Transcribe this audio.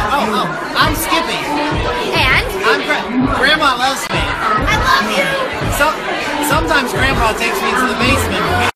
Oh, I'm Skippy. And? Grandma loves me. I love you. Sometimes Grandpa takes me into the basement.